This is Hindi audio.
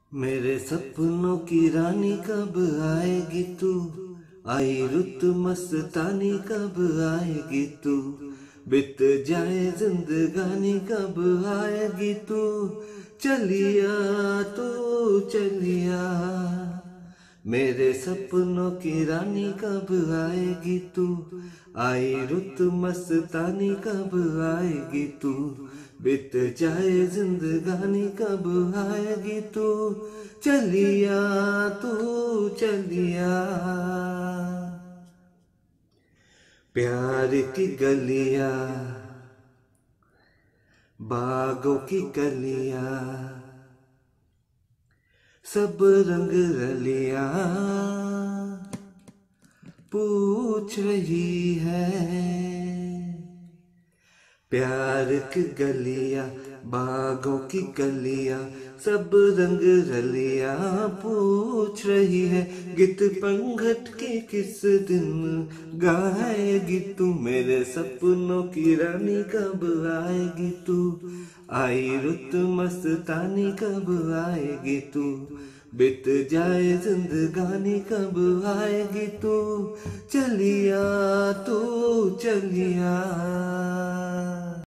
मेरे सपनों की रानी कब आएगी तू। आई रुत मस्तानी कब आएगी तू। बीत जाए जिंदगानी कब आएगी तू। चलिया तू चलिया। मेरे सपनों की रानी कब आएगी तू। आई रुत मस्तानी कब आएगी तू। बीत जाए जिंदगानी कब आएगी तू। चलिया तू चलिया। प्यार की गलियां बागों की कलियां सब रंग रलियां पूछ रही है। प्यार की गलियां बागों की कलियां सब रंग रलियां पूछ रही है। गीत पंघट के किस दिन गाएगी तू। मेरे सपनों की रानी कब आएगी तू। आई रुत मस्तानी कब आएगी तू। बीत जाए जिंदगानी कब आएगी तू। चलिया तू चलिया।